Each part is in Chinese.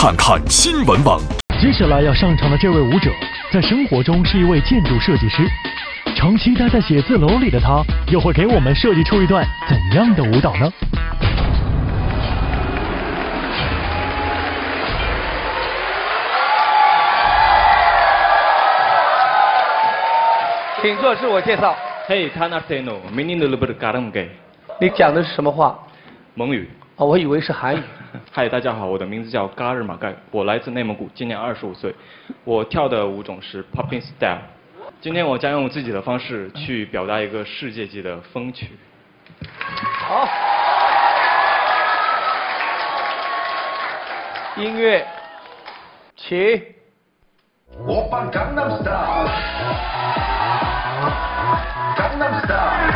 看看新闻网。 接下来要上场的这位舞者，在生活中是一位建筑设计师，长期待在写字楼里的他，又会给我们设计出一段怎样的舞蹈呢？ 请做自我介绍。 Hey, Tanaseno, menino lebih garam gay。 你讲的是什么话？ 蒙语。 哦，我以为是韩语。 嗨，大家好，我的名字叫嘎日马盖，我来自内蒙古，今年25岁。我跳的舞种是 Popping Style。今天我将用自己的方式去表达一个世界级的风曲。 好。音乐，起。 오빤 강남스타일 강남스타일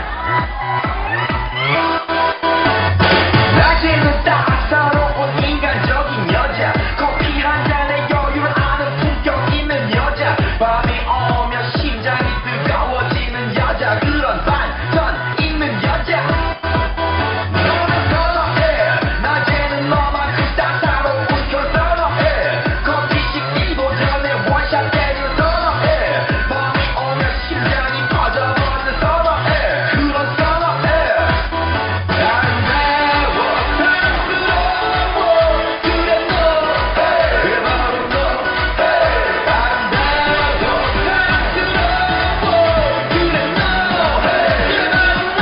낮에는 따사로운 인간적인 여자 커피 한 잔에 여유를 아는 품격 있는 여자 밤이 오면 심장이 뜨거워지는 여자 그런 반전 있는 여자 너는 선호해 낮에는 너만큼 따사로운 걸 선호해 커피 식기도 전에 원샷 때려 선호해 밤이 오면 심장이 터져버리는 선호해 그런 선호해 아름다워 사랑스러워 그래 너 그래 바로 너 아름다워 사랑스러워 그래 너 그래 바로 너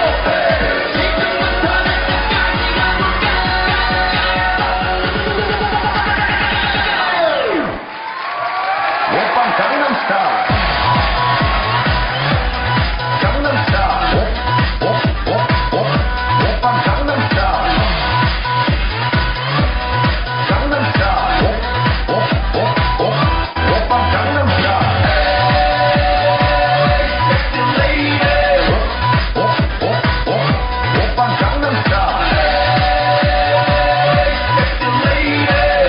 지금부터 날 끝까지 가볼까 오빤 강남스타일 강남스타일 오빤 강남스타일 강남스타일 오빤 강남스타일 섹시 레이디 오빤 강남스타일 섹시 레이디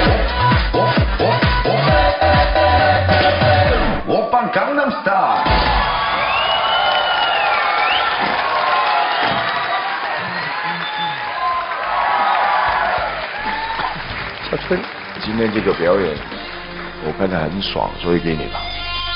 오빤 강남스타일 小春， 今天这个表演，我看得很爽，所以给你吧。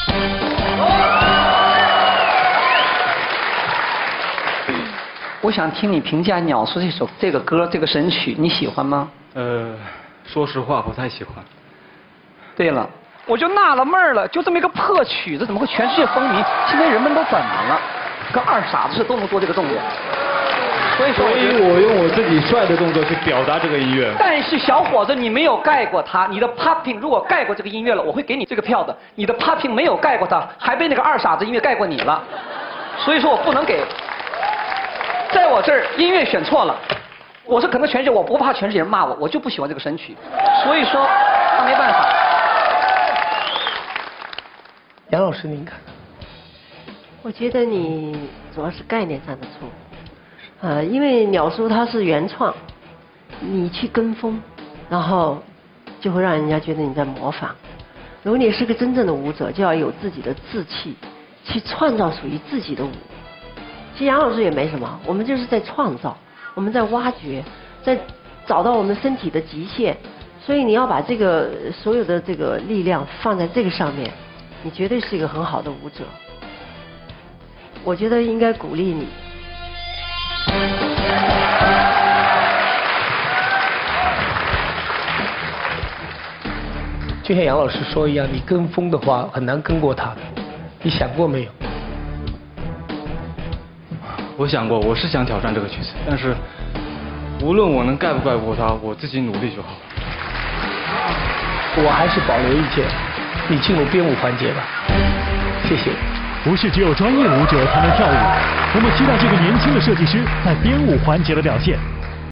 我想听你评价《鸟叔》这个歌这个神曲，你喜欢吗？ 说实话不太喜欢。 对了，我就纳了闷了，就这么一个破曲子，怎么会全世界风靡？今天人们都怎么了？跟二傻子似的都能做这个动作。所以说， 我用我自己帅的动作去表达这个音乐。 但是小伙子，你没有盖过他，你的 popping 如果盖过这个音乐了，我会给你这个票的。你的 popping 没有盖过他，还被那个二傻子音乐盖过你了，所以说我不能给。在我这儿音乐选错了，我是可能全世界我不怕全世界人骂我，我就不喜欢这个神曲，所以说那没办法。 杨老师您看？ 我觉得你主要是概念上的错误。因为鸟叔他是原创，你去跟风，然后就会让人家觉得你在模仿。如果你是个真正的舞者，就要有自己的志气，去创造属于自己的舞。其实杨老师也没什么，我们就是在创造，我们在挖掘，在找到我们身体的极限。所以你要把这个所有的这个力量放在这个上面，你绝对是一个很好的舞者。我觉得应该鼓励你。 就像杨老师说一样，你跟风的话很难跟过他的，你想过没有？ 我想过，我是想挑战这个曲子，但是无论我能盖不盖过它，我自己努力就好。 我还是保留意见，你进入编舞环节吧。谢谢。 不是只有专业舞者才能跳舞，我们期待这个年轻的设计师在编舞环节的表现。